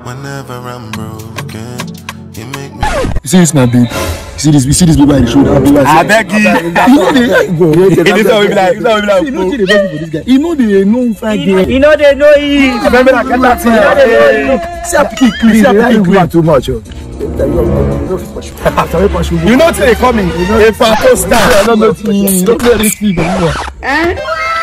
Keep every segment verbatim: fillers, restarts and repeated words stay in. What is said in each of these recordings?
Whenever I'm broken, you make me. You see this, my babe? You see this? You see this baby by the shoulder? I beg you. You know they go. It is how we be like. It's how we be like. You know they for this guy. You know they know fine girl. You know they know it. Remember that get that thing. See how picky clean. See how picky clean too much. You know they coming. A photo star. I don't know. Don't let this thing go. Eh?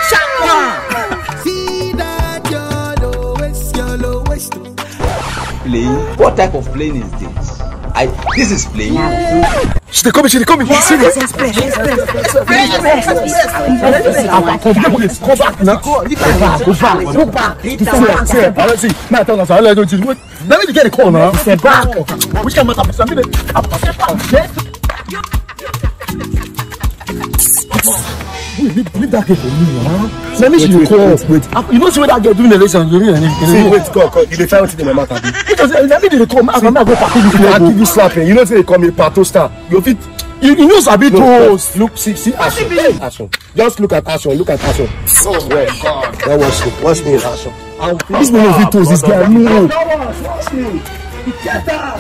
Playing? What type of playing is this? I this is playing. She's coming, she's coming. She's serious. Come back now. Go back, go back, go back. I don't see. Man, tell us. I let you. Let me get a call now. Step back. Which can matter? Something. Leave, leave that girl for me, huh? Let me see you call. Wait, you know see what that girl doing the election? You know, See, wait, go, go. You dey find what in my mouth, abi? Because let me dey come. I'm not go package this. I give you slapping. You know say they call me pato star. You fit. You, you know sabi toast. Look, see, see action. Action. Just look at action. Look at action. Oh my God. Now watch me. Watch me in action. This man of toast. This guy, no. Watch me. Get up.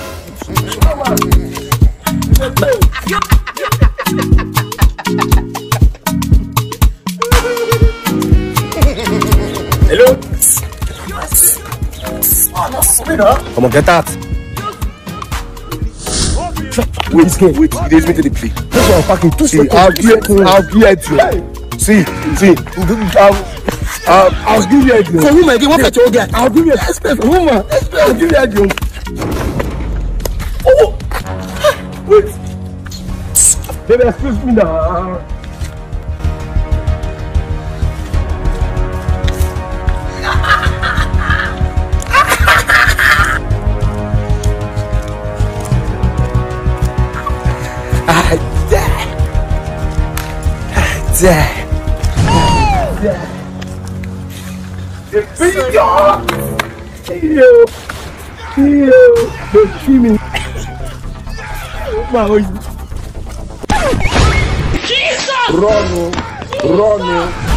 Hello. Come on, get that. Wait, wait, wait. It is me to the play. This one packing two See, I'll give you. I'll give you. See, see. I'll, I'll, I'll give you a deal. For woman, again, what pet you get? I'll give you a respect for woman. I'll give you a deal. Oh, wait. Baby, excuse me now. I die. I die. I die. The video. Yo. Yo. The streaming. Jesus. Run, run.